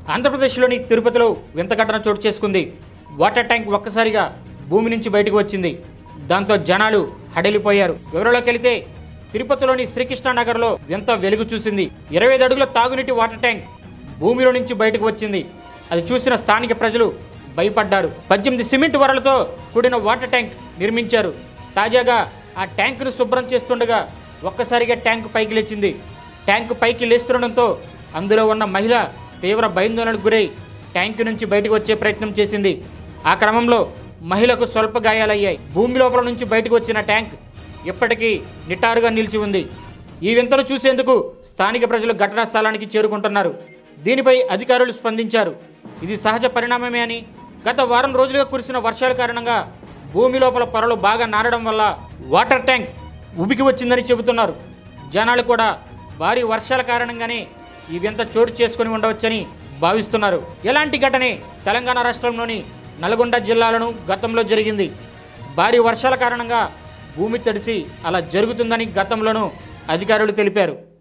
ఆంధ్రప్రదేశ్లోని తిరుపతిలో వింత ఘటన చోటు చేసుకుంది. వాటర్ ట్యాంక్ ఒక్కసారిగా భూమి నుంచి బయటకు వచ్చింది. దాంతో జనాలు హడలిపోయారు. వివరాల్లోకి వెళితే తిరుపతిలోని శ్రీకృష్ణనగర్లో వింత వెలుగు చూసింది. 25 అడుగుల తాగునీటి వాటర్ ట్యాంక్ భూమిలో నుంచి బయటకు వచ్చింది. అది చూసిన స్థానిక ప్రజలు భయపడ్డారు. 18 సిమెంట్ వరలతో కూడిన వాటర్ ట్యాంక్ నిర్మించారు. తాజాగా ఆ ట్యాంకును శుభ్రం చేస్తుండగా ఒక్కసారిగా ట్యాంకు పైకి లేచింది. ట్యాంకు పైకి లేస్తుండడంతో అందులో ఉన్న మహిళ తీవ్ర భయాందోళనకు గురై ట్యాంకు నుంచి బయటకు వచ్చే ప్రయత్నం చేసింది. ఆ క్రమంలో మహిళకు స్వల్ప గాయాలయ్యాయి. భూమి లోపల నుంచి బయటకు వచ్చిన ట్యాంక్ ఇప్పటికీ నిటారుగా నిలిచి ఉంది. ఈ వింతను చూసేందుకు స్థానిక ప్రజలు ఘటనా స్థలానికి చేరుకుంటున్నారు. దీనిపై అధికారులు స్పందించారు. ఇది సహజ పరిణామమే అని, గత వారం రోజులుగా కురిసిన వర్షాల కారణంగా భూమి లోపల పొరలు బాగా నారడం వల్ల వాటర్ ట్యాంక్ ఉబికి వచ్చిందని చెబుతున్నారు. జనాలు కూడా భారీ వర్షాల కారణంగానే ఈ వింత చోటు చేసుకుని ఉండవచ్చని భావిస్తున్నారు. ఇలాంటి ఘటనే తెలంగాణ రాష్ట్రంలోని నల్గొండ జిల్లాలను గతంలో జరిగింది. భారీ వర్షాల కారణంగా భూమి తడిసి అలా జరుగుతుందని గతంలోనూ అధికారులు తెలిపారు.